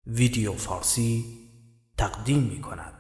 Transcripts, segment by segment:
ویدیو فارسی تقدیم می کند.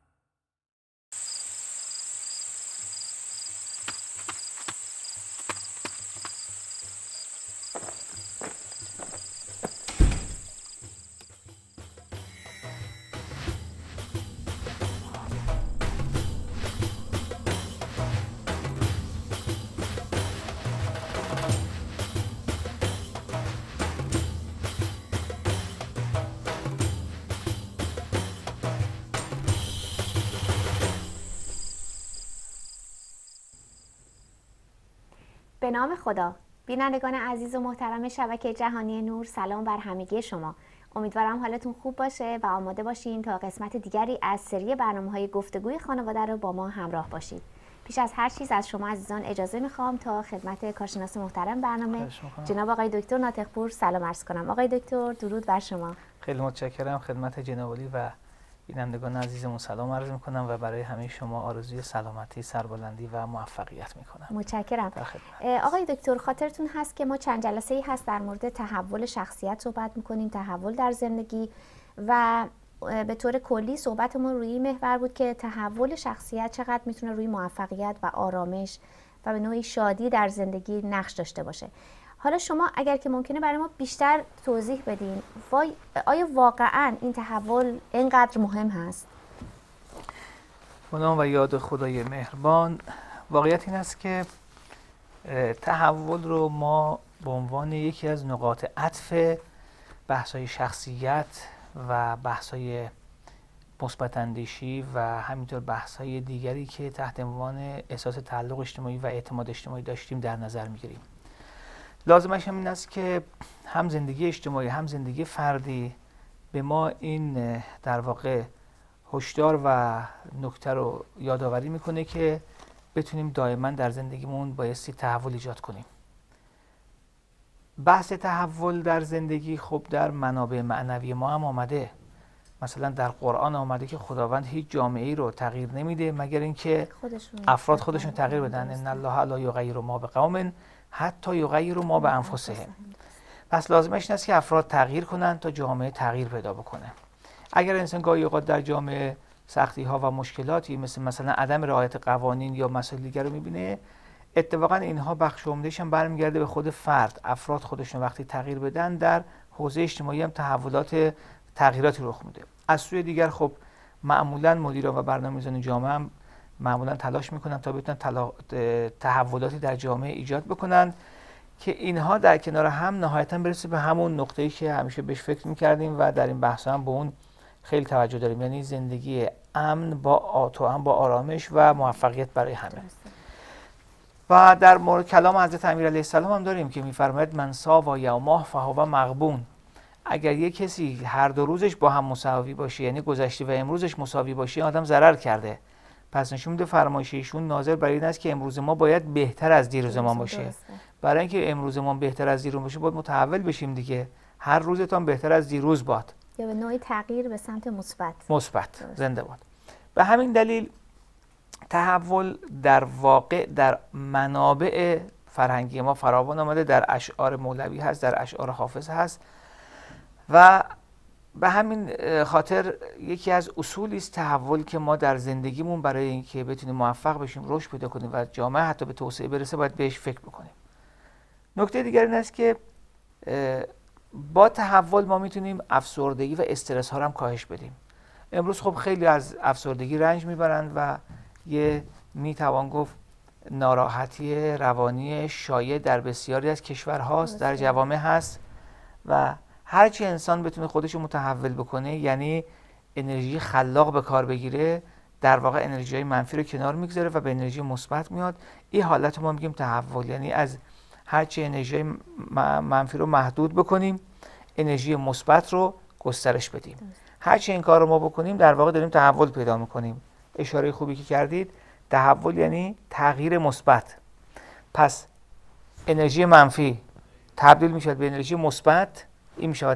به نام خدا. بینندگان عزیز و محترم شبکه جهانی نور، سلام بر همگی شما. امیدوارم حالتون خوب باشه و آماده باشین تا قسمت دیگری از سری برنامه‌های گفتگوی خانواده رو با ما همراه باشید. پیش از هر چیز از شما عزیزان اجازه میخوام تا خدمت کارشناس محترم برنامه جناب آقای دکتر ناطق‌پور سلام عرض کنم. آقای دکتر درود بر شما. خیلی متشکرم. خدمت جناب عالی و بینندگان عزیزمون سلام عرض میکنم و برای همه شما آرزوی سلامتی، سربلندی و موفقیت میکنم. متشکرم. آقای دکتر خاطرتون هست که ما چند جلسه‌ای هست در مورد تحول شخصیت صحبت میکنیم، تحول در زندگی، و به طور کلی صحبتمون روی این محور بود که تحول شخصیت چقدر میتونه روی موفقیت و آرامش و به نوعی شادی در زندگی نقش داشته باشه. حالا شما اگر که ممکنه برای ما بیشتر توضیح بدین آیا واقعا این تحول اینقدر مهم هست؟ به نام و یاد خدای مهربان، واقعیت این است که تحول رو ما به عنوان یکی از نقاط عطف بحث‌های شخصیت و بحث‌های مثبت اندیشی و همینطور بحث‌های دیگری که تحت عنوان احساس تعلق اجتماعی و اعتماد اجتماعی داشتیم در نظر می‌گیریم. لازمش هم این است که هم زندگی اجتماعی هم زندگی فردی به ما این در واقع هشدار و نکته رو یادآوری میکنه که بتونیم دائما در زندگیمون بایستی تحول ایجاد کنیم. بحث تحول در زندگی خب در منابع معنوی ما هم آمده. مثلا در قرآن آمده که خداوند هیچ جامعه‌ای رو تغییر نمیده مگر اینکه افراد خودشون تغییر بدن. ان الله لا یغیر ما بقوم حتی یغیروا ما بانفسهم. پس لازمش این است که افراد تغییر کنن تا جامعه تغییر پیدا بکنه. اگر انسان گاهی اوقات در جامعه سختی ها و مشکلاتی مثلا عدم رعایت قوانین یا مسائل دیگر رو میبینه، اتفاقا اینها بخش عمده‌اش هم برمیگرده به خود فرد. افراد خودشون وقتی تغییر بدن در حوزه اجتماعی هم تغییراتی رخ میده. از سوی دیگر خب معمولا مدیران و برنامه‌ریزان جامعه هم معمولا تلاش میکنن تا بتونن تحولاتی در جامعه ایجاد بکنن که اینها در کنار هم نهایتا برسه به همون نقطه‌ای که همیشه بهش فکر میکردیم و در این بحث هم به اون خیلی توجه داریم، یعنی زندگی امن با آرامش و موفقیت برای همه. و در مورد کلام حضرت امیر علیه السلام هم داریم که میفرماید من ساوی یومه فهو مغبون. اگر یک کسی هر دو روزش با هم مساوی باشه، یعنی گذشته و امروزش مساوی باشه، آدم ضرر کرده. پس نشون میده فرمایش ایشون ناظر بر این است که امروز ما باید بهتر از دیروزمان باشه. برای اینکه امروزمان بهتر از دیروز باشه باید متحول بشیم دیگه. هر روزتان بهتر از دیروز باد، یا به نوعی تغییر به سمت مثبت. زنده باد. به همین دلیل تحول در واقع در منابع فرهنگی ما فراوان آمده، در اشعار مولوی هست، در اشعار حافظ هست و به همین خاطر یکی از اصولی است تحول که ما در زندگیمون برای اینکه بتونیم موفق بشیم، رشد پیدا کنیم و جامعه حتی به توسعه برسه باید بهش فکر بکنیم. نکته دیگر این است که با تحول ما میتونیم افسردگی و استرس ها رو هم کاهش بدیم. امروز خب خیلی از افسردگی رنج میبرند و میتوان گفت ناراحتی روانی شایع در بسیاری از کشورهاست، در جوامع هست و هرچی انسان بتونه خودش رو متحول بکنه، یعنی انرژی خلاق به کار بگیره، در واقع انرژی منفی رو کنار میگذاره و به انرژی مثبت میاد. این حالت ما میگیم تحول، یعنی از هرچی انرژی منفی رو محدود بکنیم، انرژی مثبت رو گسترش بدیم. هرچی این کار رو ما بکنیم در واقع داریم تحول پیدا میکنیم. اشاره خوبی که کردید، تحول یعنی تغییر مثبت. پس انرژی منفی تبدیل میشه به انرژی مثبت، این میشه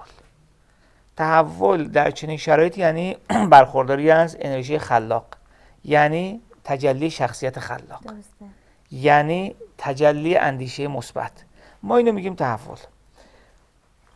تحول در چنین شرایطی یعنی برخورداری از انرژی خلاق، یعنی تجلی شخصیت خلاق، یعنی تجلی اندیشه مثبت. ما اینو میگیم تحول.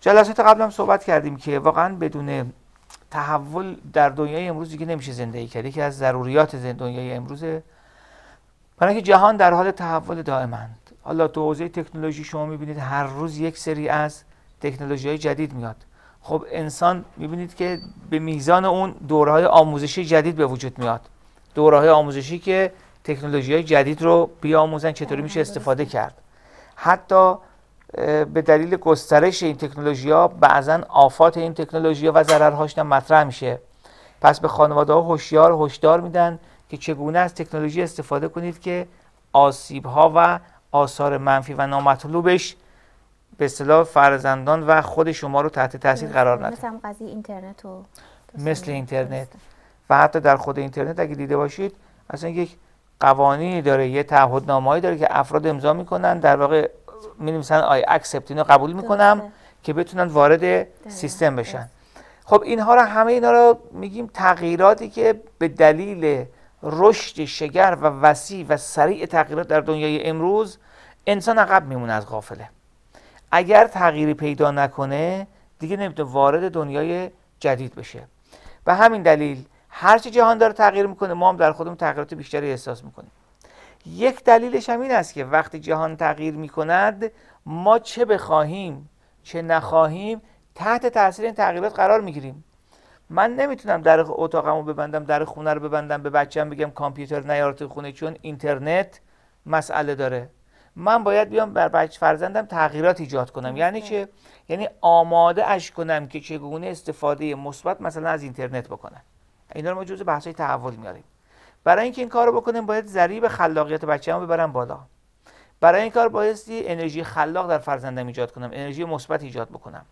جلسات قبلم صحبت کردیم که واقعا بدون تحول در دنیای امروز دیگه نمیشه زندگی کرد. یکی از ضروریات دنیای امروزه، برای اینکه جهان در حال تحول دائمند. حالا تو حوزه تکنولوژی شما میبینید هر روز یک سری از تکنولوژی‌های جدید میاد. خب انسان میبینید که به میزان اون دوره‌های آموزشی جدید به وجود میاد. دوره‌های آموزشی که تکنولوژی‌های جدید رو بیاموزن چطوری میشه استفاده کرد. حتی به دلیل گسترش این تکنولوژی‌ها بعضاً آفات این تکنولوژی‌ها و ضررهاش هم مطرح میشه. پس به خانواده‌ها هشدار میدن که چگونه از تکنولوژی استفاده کنید که آسیب‌ها و آثار منفی و نامطلوبش به اصطلاح فرزندان و خود شما رو تحت تاثیر قرار نده. مثل قضیه اینترنت و مثل اینترنت و حتی در خود اینترنت اگه دیده باشید اصلا یک قوانینی داره، یه تعهدنامه‌ای داره که افراد امضا میکنن، در واقع می‌نویسن آی اکسپت، اینو قبول میکنم که بتونن وارد سیستم بشن. خب اینها رو همه اینا رو میگیم تغییراتی که به دلیل رشد شگر و وسیع و سریع تغییرات در دنیای امروز انسان عقب میمونه از غافله. اگر تغییری پیدا نکنه دیگه نمیتونه وارد دنیای جدید بشه. به همین دلیل هرچی جهان داره تغییر میکنه ما هم در خودمون تغییرات بیشتری احساس میکنیم. یک دلیلش هم این است که وقتی جهان تغییر میکند ما چه بخواهیم چه نخواهیم تحت تاثیر این تغییرات قرار میگیریم. من نمیتونم در اتاقمو ببندم، در خونه رو ببندم، به بچه‌م بگم کامپیوتر نیار تو خونه چون اینترنت مسئله داره. من باید بیام بر فرزندم تغییرات ایجاد کنم. یعنی چه؟ یعنی آماده اش کنم که چگونه استفاده مثبت مثلا از اینترنت بکنه. اینا رو ما جزء بحث‌های تحول میاریم. برای اینکه این کارو بکنیم باید ضریب خلاقیت بچه‌مو ببرم بالا. برای این کار بایستی انرژی خلاق در فرزندم ایجاد کنم، انرژی مثبت ایجاد بکنم.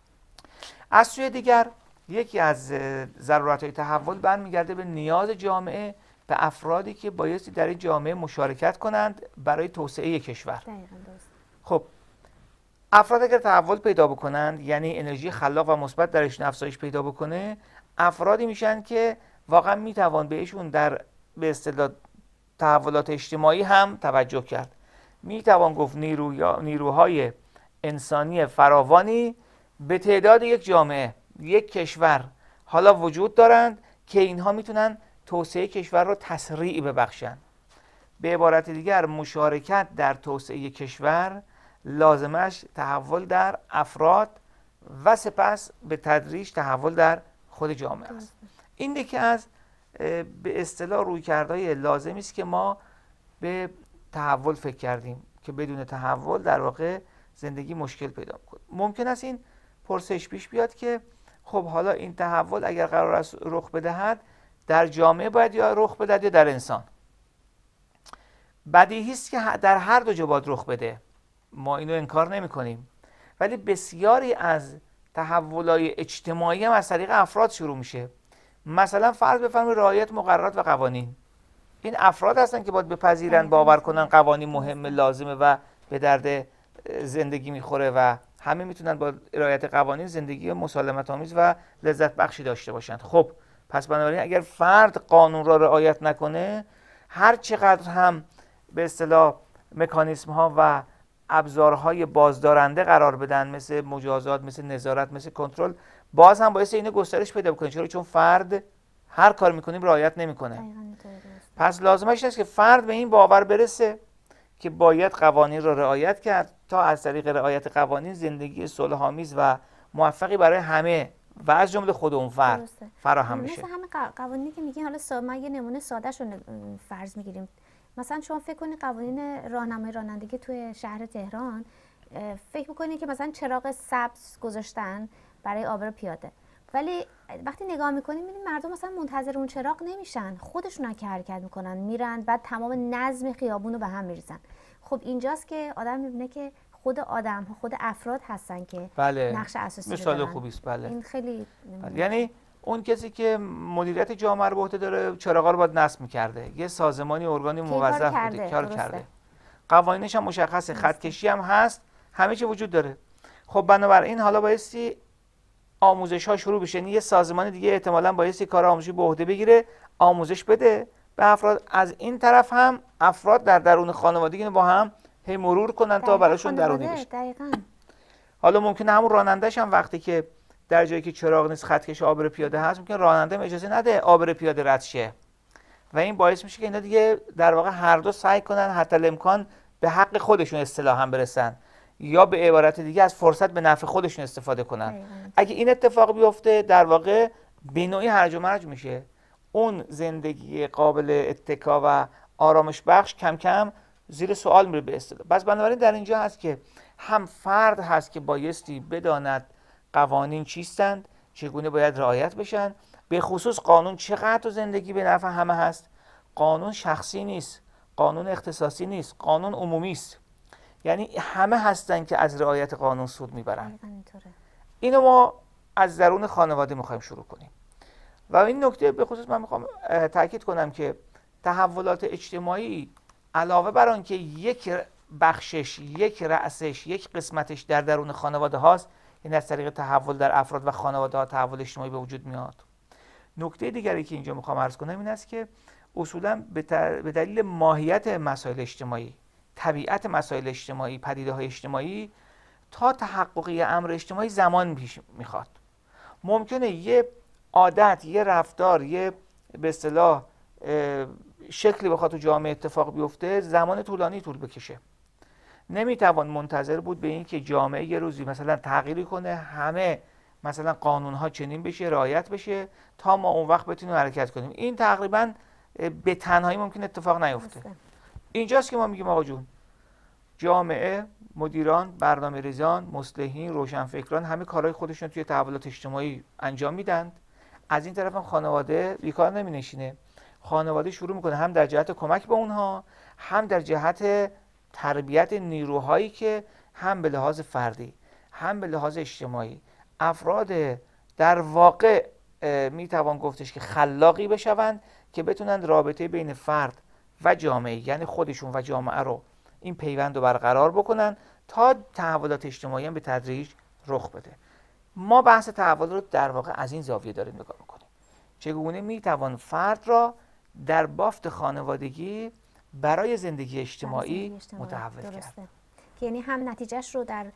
از سوی دیگر یکی از ضرورت‌های تحول برمیگرده به نیاز جامعه به افرادی که بایستی در این جامعه مشارکت کنند برای توسعه کشور. خب افراد اگر تحول پیدا بکنند یعنی انرژی خلاق و مثبت درشون افزایش پیدا بکنه، افرادی میشن که واقعا میتوان بهشون در به اصطلاح تحولات اجتماعی هم توجه کرد. میتوان گفت نیروهای انسانی فراوانی به تعداد یک جامعه، یک کشور حالا وجود دارند که اینها میتونن توسعه کشور رو تسریع ببخشن. به عبارت دیگر مشارکت در توسعه کشور لازمش تحول در افراد و سپس به تدریج تحول در خود جامعه است. این یکی از به اصطلاح رویکردهای لازمی است که ما به تحول فکر کردیم که بدون تحول در واقع زندگی مشکل پیدا می‌کنه. ممکن است این پرسش پیش بیاد که خب حالا این تحول اگر قرار است رخ بدهد در جامعه باید یا رخ بدهد یا در انسان. بدیهی است که در هر دو جا باید رخ بده، ما اینو انکار نمی کنیم، ولی بسیاری از تحولات اجتماعی هم از طریق افراد شروع میشه. مثلا فرض بفرمایید رعایت مقررات و قوانین، این افراد هستن که باید بپذیرن باور کنن قوانین مهمه لازمه و به درد زندگی میخوره و همه میتونن با رعایت قوانین زندگی مسالمت آمیز و لذت بخشی داشته باشند. خب پس بنابراین اگر فرد قانون را رعایت نکنه، هر چقدر هم به اصطلاح مکانیسم ها و ابزارهای بازدارنده قرار بدن مثل مجازات، مثل نظارت، مثل کنترل، باز هم باعث اینه گسترش پیدا بکنه. چون فرد هر کار میکنیم رعایت نمیکنه. پس لازمش است که فرد به این باور برسه که باید قوانین را رعایت کرد تا از طریق رعایت قوانین زندگی صلح‌آمیز و موفقی برای همه و از جمله خود اون فرد فراهم بشه. مثل همه قوانینی که میگین، حالا ما یه نمونه ساده‌شو فرض میگیریم. مثلا شما فکر کنید قوانین راهنمای رانندگی توی شهر تهران، فکر می‌کنید که مثلا چراغ سبز گذاشتن برای عابر پیاده، ولی وقتی نگاه می‌کنید می‌بینید مردم مثلا منتظر اون چراغ نمیشن، خودشون که حرکت می‌کنن میرن، بعد تمام نظم خیابون رو به هم می‌ریزن. خب اینجاست که آدم می‌بینه که خود آدم ها، خود افراد هستن که نقش اساسی دارن. مثال خوبی است. بله. این خیلی یعنی اون کسی که مدیریت جامعه رو به عهده داره چراغا رو باید نصب می‌کرده، یه سازمانی ارگانی موظف بوده کار کرده. قوانینش هم مشخصه، خطکشی هم هست، همه چی وجود داره. خب بنابراین حالا بایستی آموزش ها شروع بشه. یه سازمان دیگه احتمالاً بایستی کار آموزشی به عهده بگیره، آموزش بده به افراد. از این طرف هم افراد در درون خانوادگی با هم هی مرور کنن تا براشون درونی بشه. دقیقاً. حالا ممکنه همون راننده‌ش هم وقتی که در جایی که چراغ نیست، خطکش عابر پیاده هست، ممکن راننده اجازه نده عابر پیاده رد شه و این باعث میشه که اینا دیگه در واقع هر دو سعی کنن حتی الامکان به حق خودشون اصطلاحاً برسن یا به عبارت دیگه از فرصت به نفع خودشون استفاده کنن. اگه این اتفاق بیفته در واقع به نوعی هرج و مرج میشه. اون زندگی قابل اتکا و آرامش بخش کم کم زیر سوال میره به اصطلاح. بس بنابراین در اینجا هست که هم فرد هست که بایستی بداند قوانین چیستند، چگونه باید رعایت بشن، به خصوص قانون چقدر تو زندگی به نفع همه هست. قانون شخصی نیست، قانون اختصاصی نیست، قانون عمومی است. یعنی همه هستن که از رعایت قانون سود میبرن. اینو ما از درون خانواده میخوایم شروع کنیم. و این نکته به خصوص من میخوام تاکید کنم که تحولات اجتماعی علاوه بر آن که یک بخشش، یک رأسش، یک قسمتش در درون خانواده هاست، یعنی از طریق تحول در افراد و خانواده ها تحول اجتماعی به وجود میاد. نکته دیگری که اینجا میخوام عرض کنم این است که اصولا به دلیل ماهیت مسائل اجتماعی، طبیعت مسائل اجتماعی، پدیده‌های اجتماعی، تا تحقق امر اجتماعی زمان پیش میخواد. ممکنه یه عادت، یه رفتار، یه به اصطلاح شکلی بخواد تو جامعه اتفاق بیفته، زمان طولانی طول بکشه. نمیتوان منتظر بود به این که جامعه یه روزی مثلا تغییری کنه، همه مثلا قانونها چنین بشه، رعایت بشه تا ما اون وقت بتونیم حرکت کنیم. این تقریبا به تنهایی ممکن اتفاق نیفته. اینجاست که ما میگیم آقا جون، جامعه، مدیران، برنامه‌ریزان، مصلحین، روشنفکران همه کارهای خودشون توی تحولات اجتماعی انجام میدن. از این طرف هم خانواده بیکار نمینشینه. خانواده شروع میکنه هم در جهت کمک به اونها، هم در جهت تربیت نیروهایی که هم به لحاظ فردی، هم به لحاظ اجتماعی افراد در واقع میتوان گفتش که خلاقی بشوند که بتونن رابطه بین فرد و جامعه، یعنی خودشون و جامعه رو، این پیوند رو برقرار بکنن تا تحولات اجتماعی هم به تدریج رخ بده. ما بحث تحول رو در واقع از این زاویه داریم نگاه میکنیم. چگونه میتوان فرد را در بافت خانوادگی برای زندگی اجتماعی متحول کرد. که یعنی هم نتیجهش رو در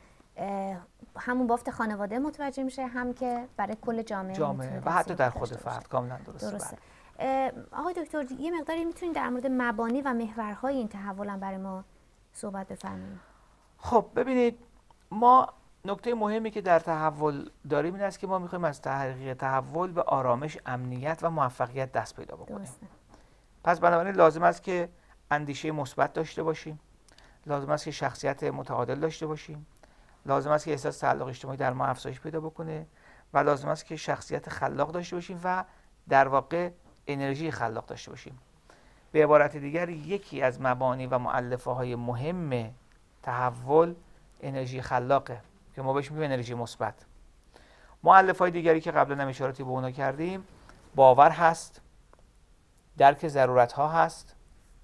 همون بافت خانواده متوجه میشه، هم که برای کل جامعه و حتی در خود فرد. کاملا درسته. آقای دکتر یه مقداری میتونید در مورد مبانی و محورهای این تحول هم برای ما صحبت بفرمایید؟ خب ببینید، ما نکته مهمی که در تحول داریم این است که ما میخوایم از تحقیق تحول به آرامش، امنیت و موفقیت دست پیدا بکنیم. درسته. پس بنابراین لازم است که اندیشه مثبت داشته باشیم، لازم است که شخصیت متعادل داشته باشیم، لازم است که احساس تعلق اجتماعی در ما افزایش پیدا بکنه و لازم است که شخصیت خلاق داشته باشیم و در واقع انرژی خلاق داشته باشیم. به عبارت دیگر یکی از مبانی و مؤلفه‌های مهم تحول انرژی خلاقه که ما بهش میگیم انرژی مثبت. مؤلفه‌های دیگری که قبلا هم اشاراتی به اونا کردیم، باور هست، درک ضرورت‌ها هست،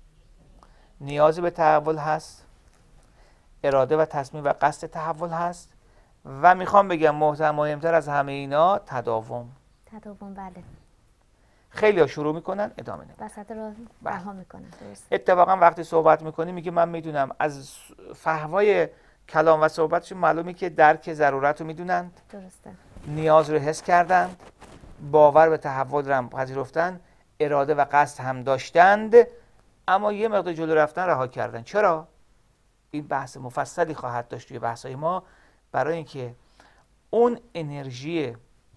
نیاز به تحول هست، اراده و تصمیم و قصد تحول هست و میخوام بگم مهمتر از همه اینا تداوم. بله. خیلی ها شروع میکنن ادامه نمیدن، وسط راه رها میکنن. اتفاقا وقتی صحبت میکنیم میگه من میدونم، از فهوای کلام و صحبتشون معلومه که درک ضرورت رو میدونند، درسته، نیاز رو حس کردند، باور به تحول رو هم پذیرفتن، اراده و قصد هم داشتند، اما یه مقدار جلو رفتن رها کردن. چرا؟ این بحث مفصلی خواهد داشت توی بحث‌های ما، برای اینکه اون انرژی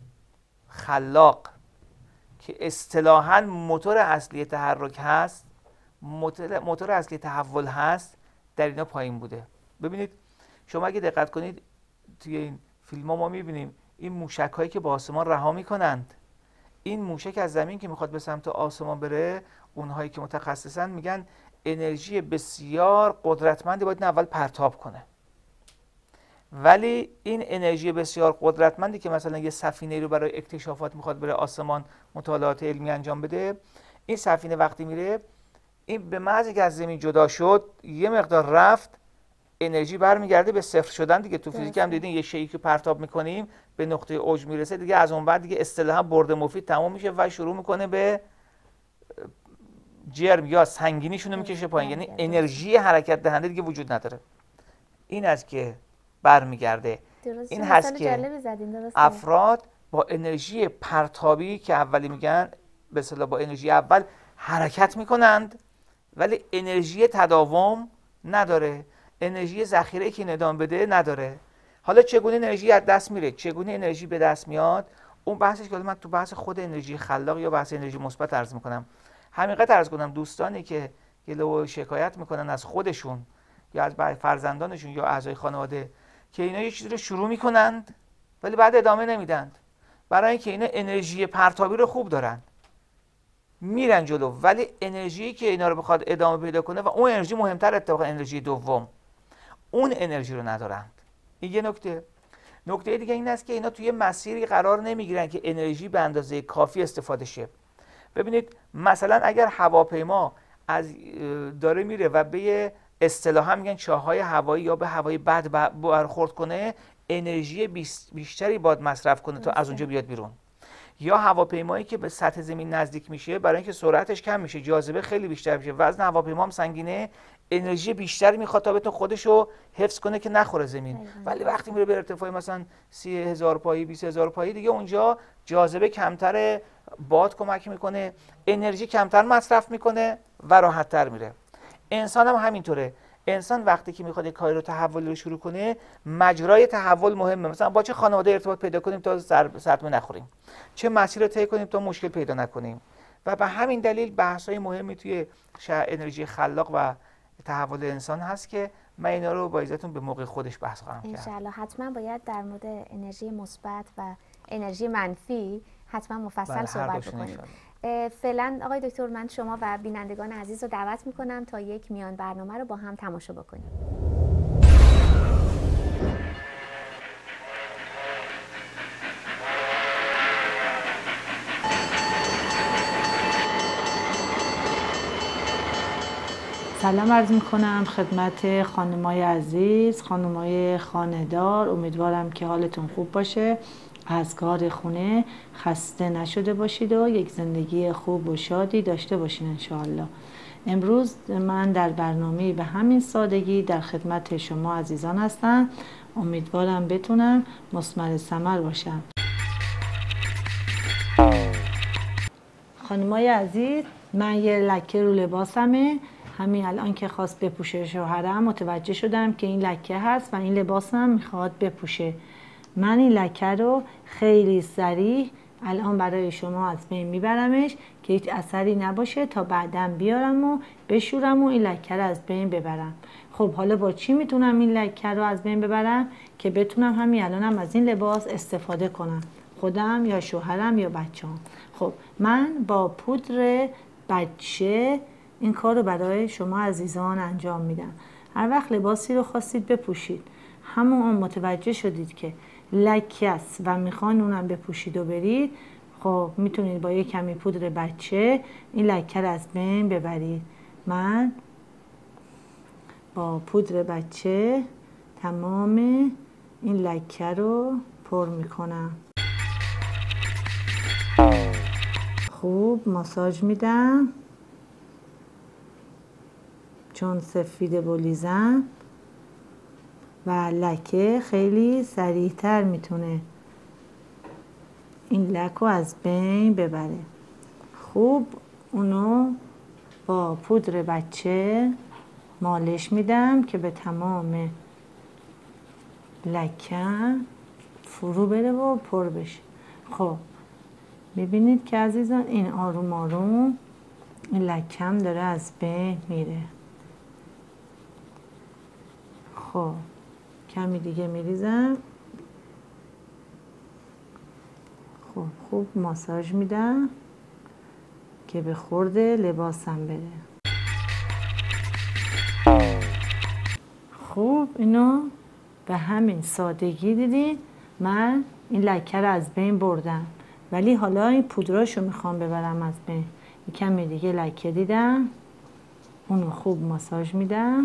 خلاق که اصطلاحاً موتور اصلی تحرک هست، موتور اصلی تحول هست، در اینا پایین بوده. ببینید شما اگه دقت کنید توی این فیلم ها ما میبینیم این موشک هایی که با آسمان رها میکنند، این موشک از زمین که میخواد به سمت آسمان بره، اونهایی که متخصصن میگن انرژی بسیار قدرتمندی باید اول پرتاب کنه. ولی این انرژی بسیار قدرتمندی که مثلا یه سفینه رو برای اکتشافات میخواد بره آسمان مطالعات علمی انجام بده، این سفینه وقتی میره، این به محض اینکه از زمین جدا شد یه مقدار رفت، انرژی برمیگرده به صفر شدن دیگه. تو فیزیک هم دیدین یه شیئی که پرتاب میکنیم به نقطه اوج میرسه دیگه، از اون بعد دیگه اصطلاحا برد مفید تمام میشه و شروع میکنه به جرم یا سنگینیشون رو میکشه پایین، یعنی انرژی حرکت دهنده دیگه وجود نداره. این از که برمیگرده این هست که افراد با انرژی پرتابی که اولی میگن به اصطلاح با انرژی اول حرکت میکنند، ولی انرژی تداوم نداره، انرژی ذخیره که ادامه بده نداره. حالا چگونه انرژی از دست میره، چگونه انرژی به دست میاد، اون بحثش که من تو بحث خود انرژی خلاق یا بحث انرژی مثبت عرض میکنم. همینقدر عرض کنم دوستانی که گله و شکایت میکنن از خودشون یا از فرزندانشون یا اعضای خانواده که اینا یه چیزی رو شروع میکنند ولی بعد ادامه نمیدند، برای اینکه اینا انرژی پرتابی رو خوب دارن میرن جلو، ولی انرژی که اینا رو بخواد ادامه پیدا کنه و اون انرژی مهمتر، اتفاقا انرژی دوم، اون انرژی رو ندارند. این یه نکته. نکته دیگه این است که اینا توی مسیری قرار نمیگیرن که انرژی به اندازه کافی استفاده شه. ببینید مثلا اگر هواپیما داره میره و به اصطلاحا میگن چاهای هوایی یا به هوای بد برخورد کنه، انرژی بیشتری باید مصرف کنه تا از اونجا بیاد بیرون. یا هواپیمایی که به سطح زمین نزدیک میشه، برای اینکه سرعتش کم میشه، جاذبه خیلی بیشتر میشه، وزن هواپیما هم سنگینه، انرژی بیشتری میخواد تا بتونه خودشو حفظ کنه که نخوره زمین. ولی وقتی میره به ارتفاع مثلا 30,000 پایی 20,000 پایی دیگه اونجا جاذبه کمتره، باد کمک میکنه، انرژی کمتر مصرف میکنه و راحت‌تر میره. انسان هم همینطوره. انسان وقتی که میخواد یک کاری رو تحول رو شروع کنه، مجرای تحول مهمه. مثلا با چه خانواده ارتباط پیدا کنیم تا صدمه نخوریم، چه مسیر رو طی کنیم تا مشکل پیدا نکنیم. و به همین دلیل بحث‌های مهمی توی انرژی خلاق و تحول انسان هست که من اینا رو با عزتون به موقع خودش بحث خواهم کرد. انشالله حتما باید در مورد انرژی مثبت و انرژی منفی حتما مفصل صحبت بکنیم. فعلا آقای دکتر من شما و بینندگان عزیز رو دعوت میکنم تا یک میان برنامه رو با هم تماشا بکنیم. سلام عرض میکنم خدمت خانمای عزیز، خانمای خانه‌دار. امیدوارم که حالتون خوب باشه، از کار خونه خسته نشده باشید و یک زندگی خوب و شادی داشته باشین انشاءالله. امروز من در برنامه به همین سادگی در خدمت شما عزیزان هستم. امیدوارم بتونم مثمر ثمر باشم. خانمای عزیز، من یه لکه رو لباسمه، همین الان که خواست بپوشه شوهرم متوجه شدم که این لکه هست و این لباسم میخواد بپوشه. من این لکه رو خیلی سریع الان برای شما از بین میبرمش که هیچ اثری نباشه تا بعداً بیارم و بشورم و این لکه رو از بین ببرم. خب حالا با چی میتونم این لکه رو از بین ببرم که بتونم همین الانم از این لباس استفاده کنم، خودم یا شوهرم یا بچه‌ام؟ خب من با پودر بچه این کار رو برای شما عزیزان انجام میدم. هر وقت لباسی رو خواستید بپوشید، همون متوجه شدید که لکه است و میخوان اونم بپوشید و برید، خب میتونید با یک کمی پودر بچه این لکه رو از بین ببرید. من با پودر بچه تمام این لکه رو پر میکنم، خوب ماساژ میدم چون سفید بولیزم و لکه خیلی سریعتر میتونه این لکه رو از بین ببره. خوب اونو با پودر بچه مالش میدم که به تمام لکه فرو بره و پر بشه. خب میبینید که عزیزان این آروم آروم این لکه هم داره از بین میره. خب کمی دیگه میریزم. خب خوب ماساژ میدم که به خورد لباسم بره. خوب اینو به همین سادگی دیدین من این لکه رو از بین بردم، ولی حالا این پودراشو میخوام ببرم از بین. کمی دیگه لکه دیدم، اونو خوب ماساژ میدم.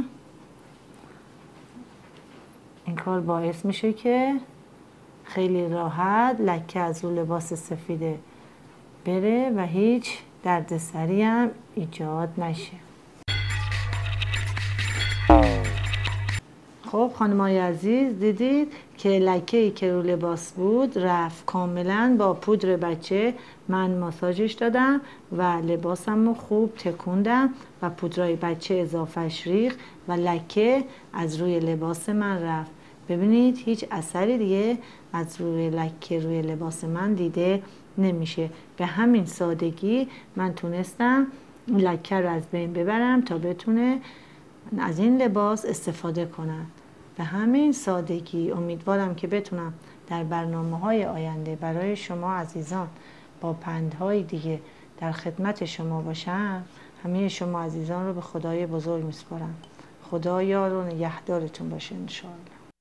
این کار باعث میشه که خیلی راحت لکه از اون لباس سفیده بره و هیچ دردسری هم ایجاد نشه. خب خب خانمای عزیز دیدید که لکه‌ای که رو لباس بود رفت کاملا. با پودر بچه من ماساژش دادم و لباسم رو خوب تکوندم و پودرای بچه اضافهش ریخت و لکه از روی لباس من رفت. ببینید هیچ اثری دیگه از روی لکه روی لباس من دیده نمیشه. به همین سادگی من تونستم لکه رو از بین ببرم تا بتونه از این لباس استفاده کنن. به همین سادگی امیدوارم که بتونم در برنامه‌های آینده برای شما عزیزان با پندهای دیگه در خدمت شما باشم. همه شما عزیزان رو به خدای بزرگ میسپارم. خدا یار و نگهدارتون باشه انشاءالله.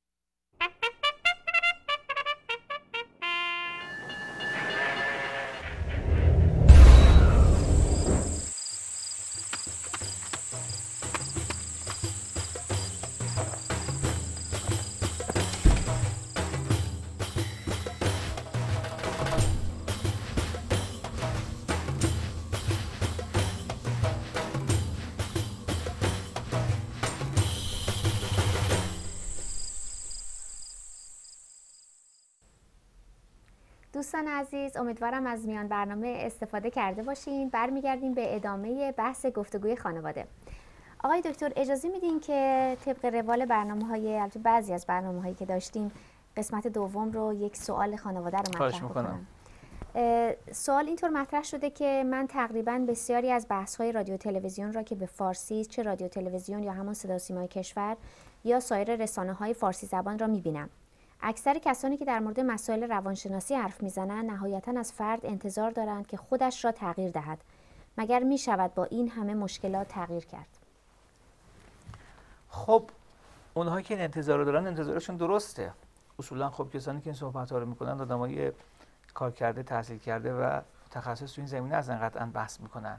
دوستان عزیز، امیدوارم از میان برنامه استفاده کرده باشین. برمیگردیم به ادامه بحث گفتگوی خانواده. آقای دکتر اجازه میدین که طبق روال برنامه‌های، البته بعضی از برنامه‌هایی که داشتیم، قسمت دوم رو یک سوال خانواده رو مطرح کنم. سوال اینطور مطرح شده که من تقریبا بسیاری از بحث‌های رادیو تلویزیون را که به فارسی، چه رادیو تلویزیون یا همون صدا و سیمای کشور یا سایر رسانه‌های فارسی زبان را می‌بینم. اکثر کسانی که در مورد مسائل روانشناسی حرف میزنند نهایتاً از فرد انتظار دارند که خودش را تغییر دهد. مگر می شود با این همه مشکلات تغییر کرد؟ خب اونهایی که این انتظار رو دارن انتظارشون درسته. اصولا خب کسانی که این صحبت‌ها رو میکنن آدمای کار کرده، تحصیل کرده و متخصص تو این زمینه از قطعاً بحث میکنن.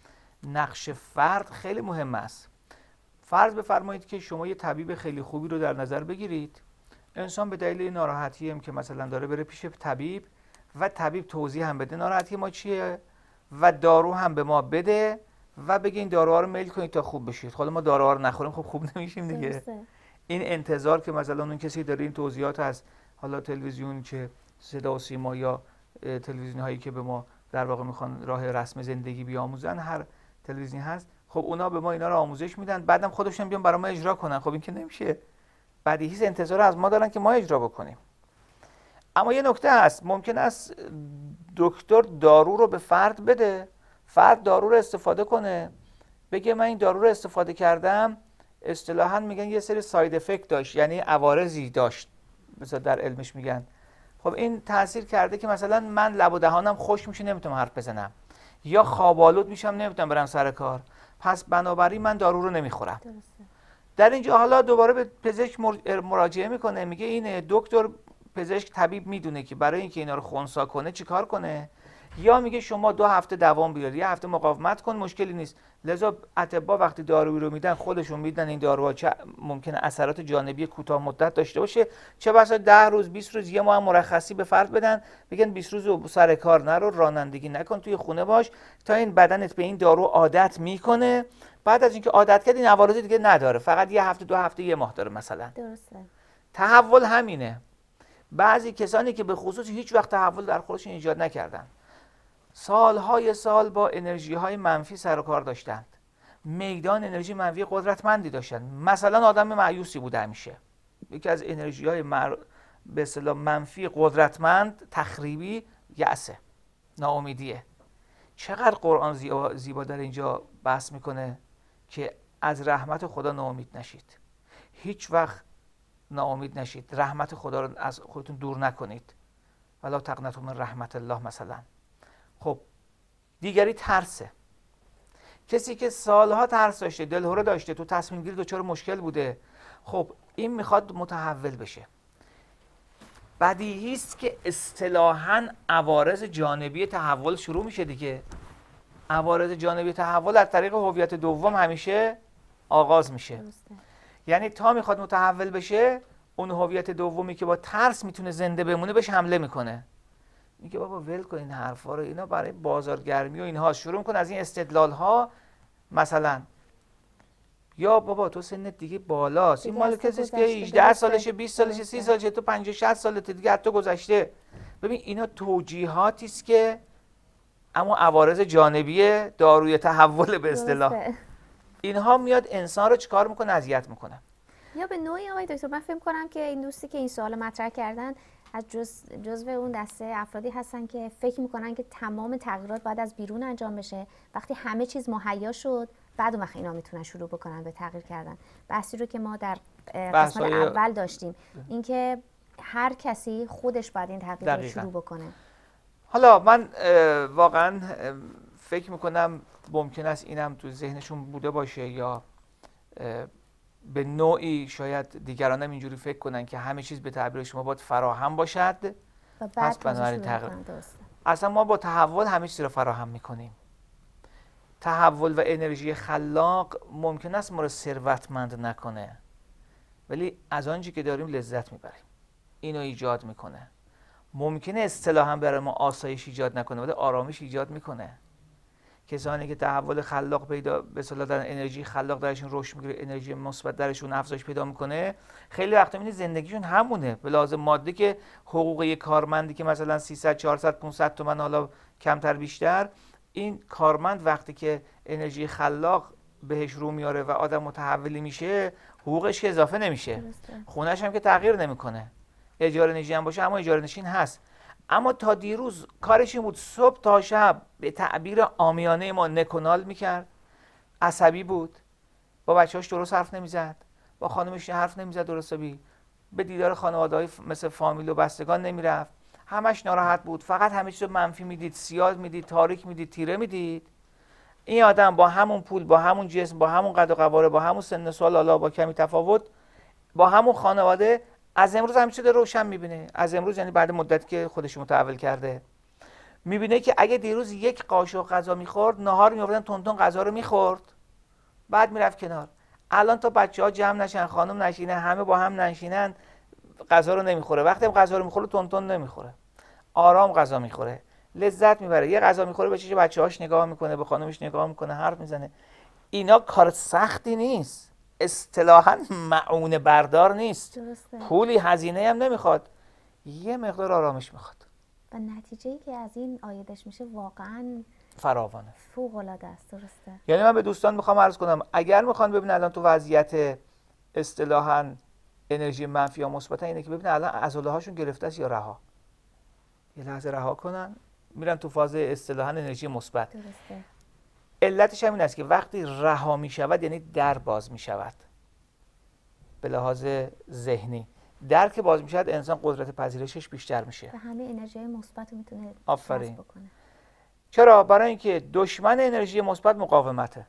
نقش فرد خیلی مهم است. فرض بفرمایید که شما یه طبیب خیلی خوبی رو در نظر بگیرید. انسان به دلیل ناراحتی هم که مثلا داره بره پیش طبیب و طبیب توضیح هم بده ناراحتی ما چیه و دارو هم به ما بده و بگه این داروها رو میل کنید تا خوب بشید. خود ما داروها رو نخوریم خب خوب نمیشیم دیگه. درسته. این انتظار که مثلا اون کسی داره این توضیحات از حالا تلویزیون چه صدا و سیما یا تلویزیون هایی که به ما در واقع میخوان راه رسم زندگی بیاموزن، هر تلویزیون هست، خب اونا به ما اینا رو آموزش میدن، بعدم خودشون بیان برای ما اجرا کنن. خب این که نمیشه. بدیهی انتظار از ما دارن که ما اجرا بکنیم. اما یه نکته هست، ممکن است دکتر دارو رو به فرد بده، فرد دارو رو استفاده کنه، بگه من این دارو رو استفاده کردم، اصطلاحاً میگن یه سری ساید افکت داشت، یعنی عوارضی داشت، مثلا در علمش میگن. خب این تاثیر کرده که مثلا من لب و دهانم خشک میشه نمیتونم حرف بزنم، یا خواب‌آلود میشم نمیتونم برم سر کار، پس بنابراین من دارو رو نمیخورم. درسته. در اینجا حالا دوباره به پزشک مراجعه میکنه، میگه این دکتر پزشک طبیب میدونه که برای اینکه اینا رو خنثی کنه چیکار کنه، یا میگه شما 2 هفته دوام بیار، 1 هفته مقاومت کن، مشکلی نیست. لذا اطباء وقتی دارویی رو میدن خودشون میدن این داروها چه ممکنه اثرات جانبی کوتاه مدت داشته باشه، چه بسا 10 روز 20 روز 1 ماه مرخصی به فرد بدن، بگن 20 روز سر کار نرو، رانندگی نکن، توی خونه باش تا این بدنت به این دارو عادت میکنه. بعد از اینکه عادت کرد این عوارض دیگه نداره، فقط 1 هفته 2 هفته 1 ماه داره مثلا. درسته. تحول همینه. بعضی کسانی که به خصوص هیچ وقت تحول در خودشون ایجاد نکردن، سالهای سال با انرژی های منفی سر و کار داشتند، میدان انرژی منفی قدرتمندی داشتن. مثلا آدم مایوسی بوده همیشه، یکی از انرژی های به اصطلاح منفی قدرتمند تخریبی یأسه، ناامیدیه. چقدر قرآن زیبا در اینجا بحث میکنه که از رحمت خدا ناامید نشید، هیچ وقت ناامید نشید، رحمت خدا رو از خودتون دور نکنید، ولا تقنطوا من رحمت الله مثلا. خب دیگری ترسه. کسی که سالها ترس داشته، دلهره داشته، تو تصمیم گیری دچار مشکل بوده، خب این میخواد متحول بشه. بدیهی است که اصطلاحاً عوارض جانبی تحول شروع میشه دیگه. عوارض جانبی تحول از طریق هویت دوم همیشه آغاز میشه. یعنی تا میخواد متحول بشه، اون هویت دومی که با ترس میتونه زنده بمونه بهش حمله میکنه. میگه بابا ول کن این حرفا رو، اینا برای بازارگرمی و اینها. شروع میکنه از این استدلال ها. مثلا یا بابا تو سنت دیگه بالاست، این مال کسی که 18 سالشه، 20 سالشه، 30 سالشه، تو 50 60 سالته دیگه، حتی گذشته. ببین اینا توجیهاتی است که اما عوارض جانبی داروی تحول به اصطلاح، اینها میاد انسان رو چیکار میکنه؟ اذیت میکنه. یا به نوعی آقای دکتر من فکر کنم که این دوستی که این سوال مطرح کردن از جزو اون دسته افرادی هستن که فکر میکنن که تمام تغییرات باید از بیرون انجام بشه. وقتی همه چیز مهیا شد بعد اون وقت اینا میتونن شروع بکنن به تغییر کردن. بحثی رو که ما در قسمت اول داشتیم، اینکه هر کسی خودش باید این تغییر رو شروع بکنه. حالا من واقعا فکر میکنم ممکن است اینم تو ذهنشون بوده باشه، یا به نوعی شاید دیگران هم اینجوری فکر کنن که همه چیز به تعبیر شما باید فراهم باشد و بعد بنابراین تغییر. اصلا ما با تحول همه چیز رو فراهم میکنیم. تحول و انرژی خلاق ممکن است ما رو ثروتمند نکنه، ولی از آنچه که داریم لذت میبریم. اینو ایجاد میکنه. ممکنه اصطلاحاً برای ما آسایش ایجاد نکنه، ولی آرامش ایجاد میکنه. کسانی که تحول خلاق پیدا به اصطلاح دارن، انرژی خلاق درشون رشد میگیره، انرژی مثبت درشون افزایش پیدا میکنه، خیلی وقتا میبینید زندگیشون همونه. به لحاظ مادی که حقوق یک کارمندی که مثلا 300 400 500 تومن، حالا کمتر بیشتر، این کارمند وقتی که انرژی خلاق بهش رو میاره و آدم متحولی میشه، حقوقش که اضافه نمیشه، خونه‌ش هم که تغییر نمیکنه. اجاره نشین هم باشه اما اجاره نشین هست. اما تا دیروز کارش این بود صبح تا شب به تعبیر عامیانه ما نکنال میکرد، عصبی بود، با بچه‌هاش درست حرف نمیزد، با خانمش حرف نمیزد درستی، به دیدار خانواده‌های مثل فامیل و بستگان نمیرفت، همش ناراحت بود، فقط همه چیز رو منفی میدید، سیاه میدید، تاریک میدید، تیره میدید. این آدم با همون پول، با همون جسم، با همون قد و قواره، با همون سن سال، حالا با کمی تفاوت، با همون خانواده، از امروز همه چیز روشن میبینه. از امروز یعنی بعد مدت که خودش متحول کرده، میبینه که اگه دیروز یک قاشق غذا میخورد، نهار میآوردن تون غذا رو میخورد، بعد میرفت کنار. الان تا بچه‌ها جمع نشن، خانم نشینه، همه با هم نشینن، غذا رو نمیخوره. وقتی غذا رو میخوره تون نمیخوره، آرام غذا میخوره، لذت میبره. یه غذا میخوره به چش بچه‌هاش نگاه میکنه، به خانمش نگاه میکنه، حرف میزنه. اینا کار سختی نیست، اصطلاحاً معونه بردار نیست. درسته. پولی هزینه هم نمیخواد، یه مقدار آرامش میخواد. و نتیجه‌ای که از این آیدش میشه واقعاً فراوانه، فوق‌العاده است. درسته. یعنی من به دوستان میخوام عرض کنم اگر میخوان ببینن الان تو وضعیت اصطلاحاً انرژی منفی یا مثبت، اینه که ببینن الان عضله هاشون گرفته است یا رها. یه لحظه رها کنن، میرن تو فاز اصطلاحاً انرژی مثبت. درسته. علتش هم این است که وقتی رها میشود یعنی در باز میشود. به لحاظ ذهنی در که باز میشود، انسان قدرت پذیرشش بیشتر میشه و همه انرژی مثبت رو میتونه آفرین جذب بکنه. چرا؟ برای اینکه دشمن انرژی مثبت مقاومته.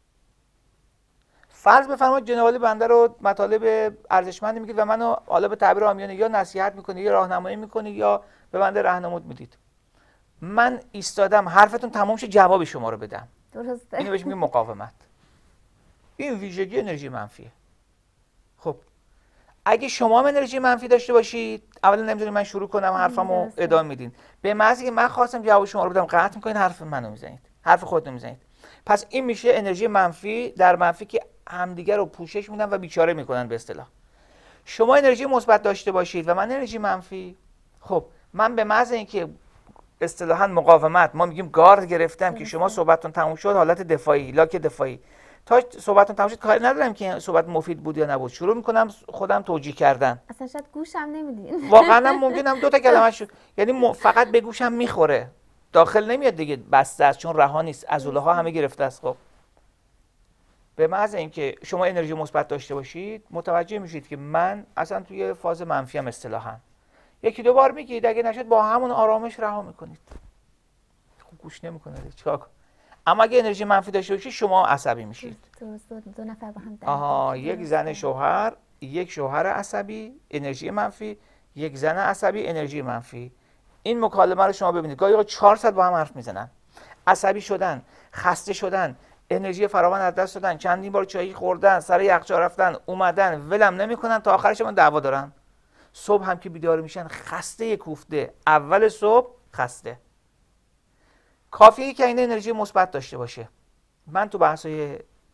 فرض بفرمایید جناب بنده رو مطالب ارزشمندی میگید و منو حالا به تعبیر عامیانه یا نصیحت میکنید یا راهنمایی میکنید یا به بنده راهنمود میدید. من ایستادم حرفتون تمام شه جواب شما رو بدم. درسته. اینو بهش میگیم مقاومت. این ویژگی انرژی منفیه. خب اگه شما هم انرژی منفی داشته باشید، اولا نمیدونید من شروع کنم حرفمو ادامه میدین، به محضی که من خواستم جواب شما رو بدم قطع میکنید، حرف منو میزنید، حرف خودتون میزنید. پس این میشه انرژی منفی در منفی که همدیگه رو پوشش میدن و بیچاره میکنن به اصطلاح. شما انرژی مثبت داشته باشید و من انرژی منفی، خب من به محض اینکه اصطلاحاً مقاومت، ما میگیم گارد گرفتم که شما صحبتتون تموم شد، حالت دفاعی، لاک دفاعی، تا صحبتتون تموم شد کاری ندارم که صحبت مفید بود یا نبود، شروع میکنم خودم توجیه کردن. اصلا شاید گوشم نمیدین. واقعا هم ممکنم دو تا کلمه‌شو یعنی فقط به گوشم میخوره، داخل نمیاد دیگه، بسته است چون رها نیست، عضله ها همه گرفته است. خب به محض اینکه شما انرژی مثبت داشته باشید، متوجه میشید که من اصلا توی فاز منفی ام اصطلاحاً. یکی دو بار میگید، اگه نشد با همون آرامش رها میکنید. خب گوش نمیکنه چیکار کنم؟ اما اگه انرژی منفی داشته باشید شما عصبی میشید. دو نفر با هم آها، یک زن شوهر، یک شوهر عصبی انرژی منفی، یک زن عصبی انرژی منفی. این مکالمه رو شما ببینید، گاهی 400 با هم حرف میزنن، عصبی شدن، خسته شدن، انرژی فراوان از دست دادن، چندین بار چایی خوردن، سر یخچال رفتن، اومدن، ولم نمیکنن تا آخرش من دعوا دارن. صبح هم که بیدار میشن خسته کوفته، اول صبح خسته. کافیه که این انرژی مثبت داشته باشه. من تو بحث‌های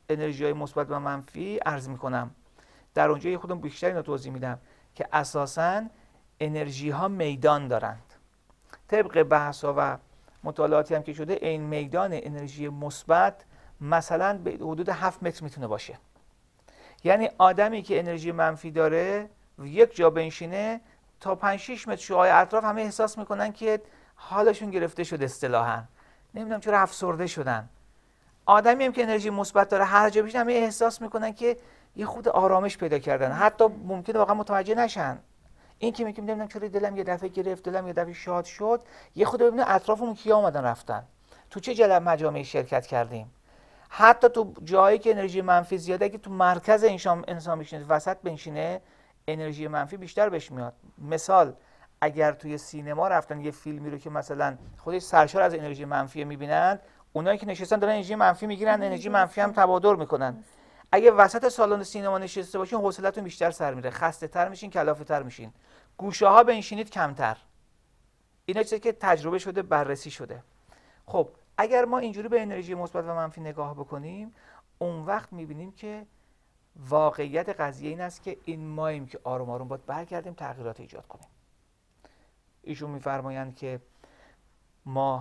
انرژی‌های مثبت و منفی عرض میکنم. در اونجا یه خودم بیشتر اینو توضیح میدم که اساساً انرژی ها میدان دارند. طبق بحث ها و مطالعاتی هم که شده، این میدان انرژی مثبت مثلا به حدود 7 متر میتونه باشه. یعنی آدمی که انرژی منفی داره یک جا بنشینه تا 5-6 متر شعاع اطراف همه احساس میکنن که حالشون گرفته شده، اصطلاحاً نمیدونم چرا افسرده شدن. آدمی هم که انرژی مثبت داره هر جا بشینه همه احساس میکنن که یه خود آرامش پیدا کردن، حتی ممکنه واقعا متوجه نشن. این که میگم نمیدونم چرا دلم یه دفعه گرفت، دلم یه دفعه شاد شد، یه خود ببینه اطرافمون کیا اومدن رفتن، تو چه جلب مجامعی شرکت کردیم. حتی تو جایی که انرژی منفی زیاده، اگه تو مرکز انسان بشینه، وسط بنشینه، انرژی منفی بیشتر بهش میاد. مثال اگر توی سینما رفتن یه فیلمی رو که مثلا خودش سرشار از انرژی منفی میبینن، اونایی که نشستن دارن انرژی منفی میگیرن، انرژی منفی هم تبادر میکنن. اگه وسط سالن سینما نشسته باشین، حوصلتون بیشتر سر میره، خسته تر میشین، کلافه تر میشین. گوشه ها بنشینید کمتر. اینا چیزی که تجربه شده، بررسی شده. خب اگر ما اینجوری به انرژی مثبت و منفی نگاه بکنیم، اون وقت میبینیم که واقعیت قضیه این است که این ماییم که آروم آروم باید برگردیم تغییرات ایجاد کنیم. ایشون میفرمایند که ما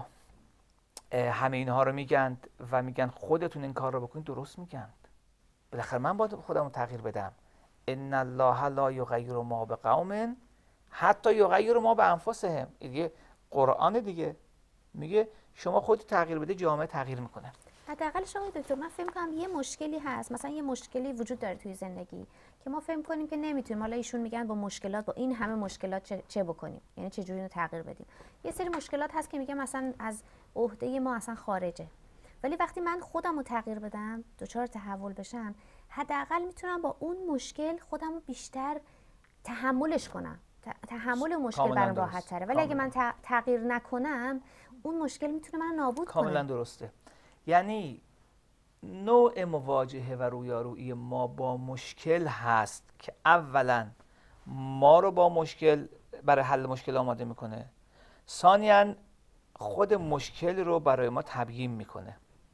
همه اینها رو میگن و میگن خودتون این کار رو بکنید، درست میگن. بالاخره من باید خودمو تغییر بدم. ان الله لا یغیر ما بقوم حتی یغیر ما بانفسهم. دیگه قرآن دیگه میگه شما خودت تغییر بده، جامعه تغییر میکنه. حداقلش آقای دکتر من فکر کنم یه مشکلی هست، مثلا یه مشکلی وجود داره توی زندگی که ما فکر کنیم که نمیتونیم، حالا ایشون میگن با مشکلات، با این همه مشکلات چه بکنیم، یعنی چه جوری اینو تغییر بدیم. یه سری مشکلات هست که میگه مثلا از عهده ما اصلا خارجه، ولی وقتی من خودم رو تغییر بدم، دچار تحول بشم، حداقل میتونم با اون مشکل خودم رو بیشتر تحملش کنم. تحمل مشکل برام راحت تره. ولی اگه من تغییر نکنم، اون مشکل میتونه منو نابود کنه. کاملا درسته. یعنی نوع مواجهه و رویارویی ما با مشکل هست که اولا ما رو با مشکل برای حل مشکل آماده میکنه، ثانیاً خود مشکل رو برای ما تبیین میکنه.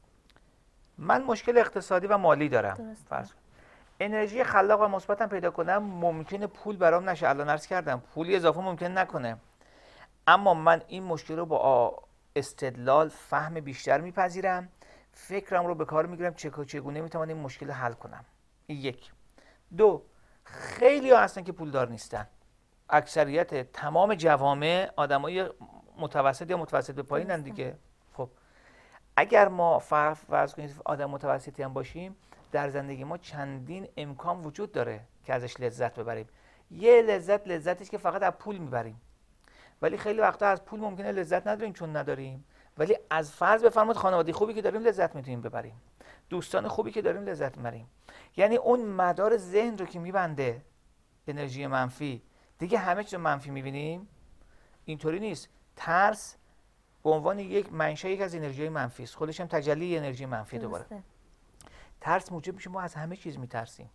من مشکل اقتصادی و مالی دارم، فرض کن انرژی خلاق و مثبتم پیدا کنم، ممکنه پول برام نشه، الان عرض کردم پولی اضافه ممکن نکنه، اما من این مشکل رو با استدلال، فهم بیشتر میپذیرم، فکرم رو به کار میگیرم چگونه میتونم این مشکل حل کنم. این یک. دو، خیلی ها هستن که پولدار نیستن. اکثریت تمام جوامع آدمای متوسط یا متوسط به پایینن دیگه. خب اگر ما فرض کنید آدم متوسطی هم باشیم، در زندگی ما چندین امکان وجود داره که ازش لذت ببریم. یه لذتش که فقط از پول میبریم، ولی خیلی وقتا از پول ممکنه لذت نداریم چون نداریم، ولی از فرض بفرمایید خانواده خوبی که داریم لذت میتونیم ببریم، دوستان خوبی که داریم لذت میبریم. یعنی اون مدار ذهن رو که میبنده انرژی منفی، دیگه همه چیز منفی میبینیم. اینطوری نیست. ترس به عنوان یک منشأ یک از انرژی منفی است، خودش هم تجلی انرژی منفی دوباره. ترس موجب میشه ما از همه چیز میترسیم.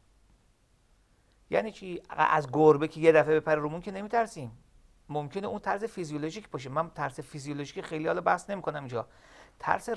یعنی چی؟ از گربه که یه دفعه بپره رومون که نمیترسیم. ممکنه اون ترس فیزیولوژیک باشه. من ترس فیزیولوژیک خیلی حالا بحث نمی‌کنم اینجا. ترس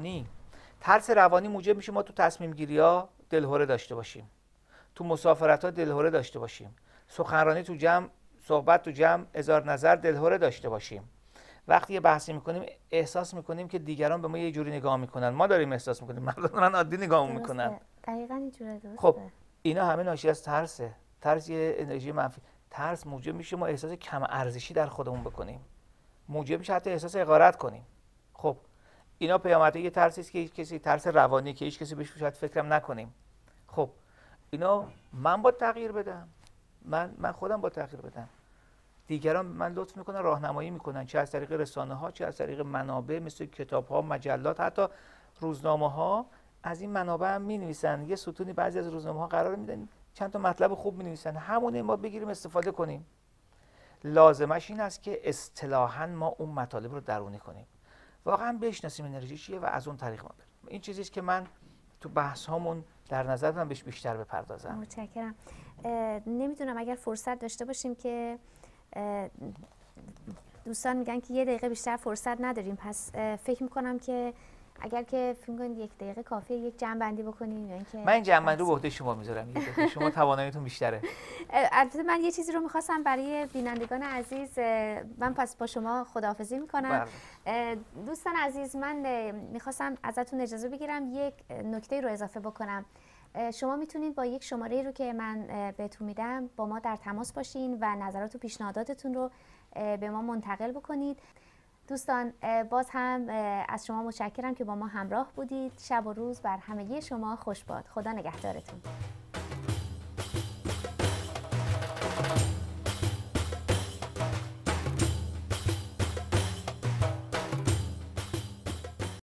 روانی موجب میشه ما تو تصمیم گیری‌ها دلهره داشته باشیم، تو مسافرت‌ها دلهره داشته باشیم، سخنرانی تو جمع، صحبت تو جمع، اظهار نظر دلهره داشته باشیم. وقتی یه بحثی میکنیم احساس میکنیم که دیگران به ما یه جوری نگاه میکنن، ما داریم احساس میکنیم مردم عادی نگاه میکنن. دقیقاً اینجوریه. درسته. خب اینا همه ناشی از ترسه. ترس یه انرژی منفی. ترس موجب میشه ما احساس کم ارزشی در خودمون بکنیم، موجب میشه حتی احساس حقارت کنیم. خب اینا پیامدهای یه ترسی است که هیچ کسی، ترس روانی که هیچ کسی بهش شاید فکرم نکنیم. خب اینا من باید تغییر بدم، من خودم باید تغییر بدم. دیگران من لطف میکنن راهنمایی میکنن، چه از طریق رسانه ها، چه از طریق منابع مثل کتاب ها، مجلات، حتی روزنامه ها. از این منابع هم مینویسن، یه ستونی بعضی از روزنامه ها قرار میدن چند تا مطلب خوب مینویسن، همونه ما بگیریم استفاده کنیم. لازمش این است که اصطلاحاً ما اون مطالب رو درونی کنیم، واقعا بشناسیم انرژی چیه و از اون طریق ما بریم. این چیزی است که من تو بحث هامون در نظر دارم بهش بیشتر بپردازم. متشکرم. نمیدونم اگر فرصت داشته باشیم که دوستان میگن که 1 دقیقه بیشتر فرصت نداریم، پس فکر میکنم که اگر که فکر کنید 1 دقیقه کافیه یک جمع بندی بکنیم یا اینکه من این جمع بندی رو به عهده شما میذارم. شما تواناییتون بیشتره. البته من یه چیزی رو میخواستم برای بینندگان عزیز، من پس با شما خداحافظی میکنم. دوستان عزیز، من میخواستم ازتون اجازه بگیرم یک نکته رو اضافه بکنم. شما میتونید با یک شماره رو که من بهتون میدم با ما در تماس باشین و نظرات و پیشنهاداتتون رو به ما منتقل بکنید. دوستان باز هم از شما متشکرم که با ما همراه بودید. شب و روز بر همگی شما خوش باد. خدا نگهدارتون.